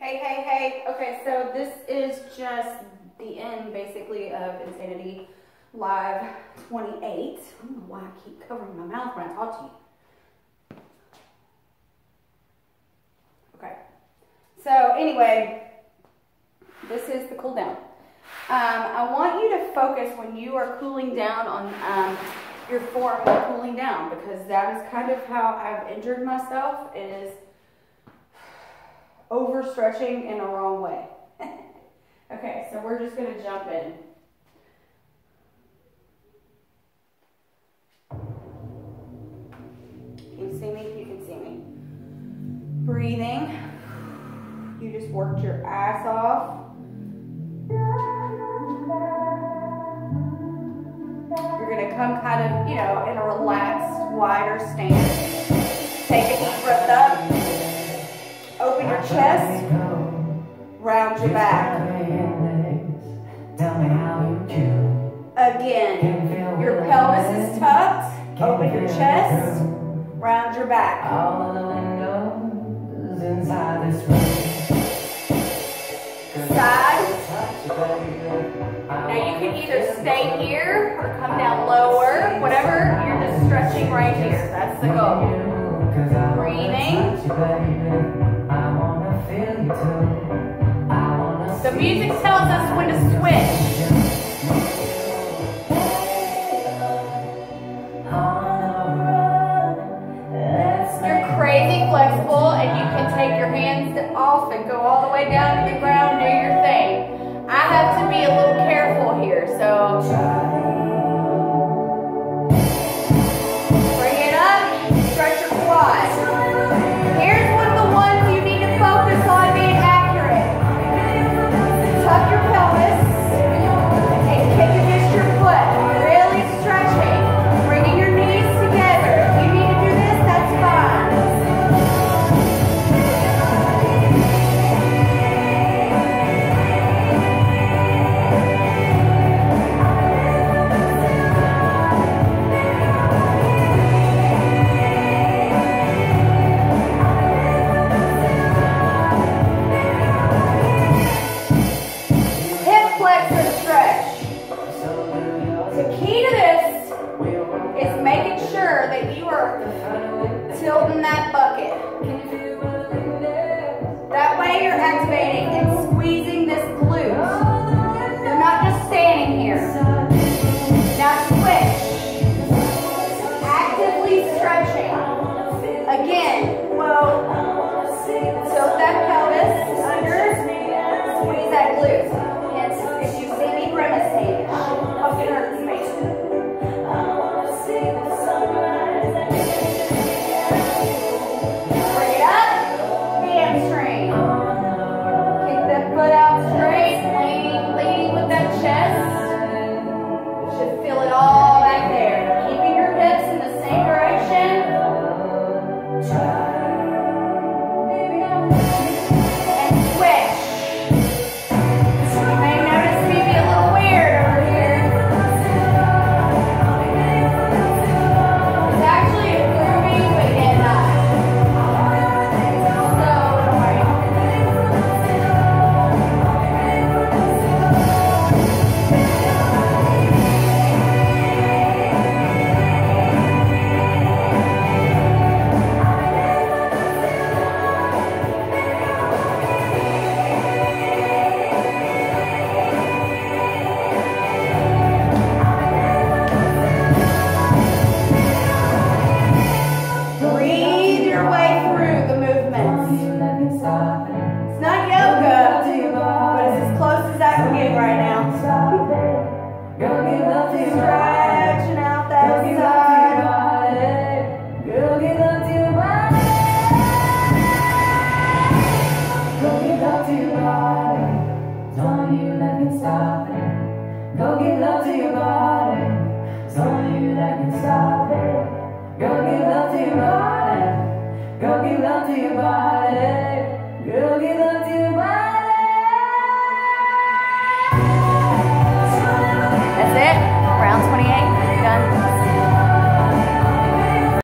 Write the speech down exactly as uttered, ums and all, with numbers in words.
Hey, hey, hey. Okay, so this is just the end, basically, of Insanity Live twenty-eight. I don't know why I keep covering my mouth when I talk to you. Okay. So, anyway, this is the cool down. Um, I want you to focus when you are cooling down on um, your form of cooling down, because that is kind of how I've injured myself, is overstretching in a wrong way. Okay, so we're just going to jump in. Can you see me? You can see me. Breathing. You just worked your ass off. You're going to come kind of, you know, in a relaxed, wider stance. Take a deep breath up. Open your chest, round your back. Again, your pelvis is tucked, open your chest, round your back. Side. Now you can either stay here or come down lower, whatever, you're just stretching right here. That's the goal. Breathing. The music tells us when to switch. You're crazy flexible, and you can take your hands off and go all the way down to the ground, do your thing. I have to be a little careful here, so bring it up, stretch your quad. Here's one of the ones you need to focus on being accurate. Tuck your pelvis and kick against your foot. Really stretching. Bringing your knees together. If you need to do this, that's fine. Tilting that bucket. That way you're activating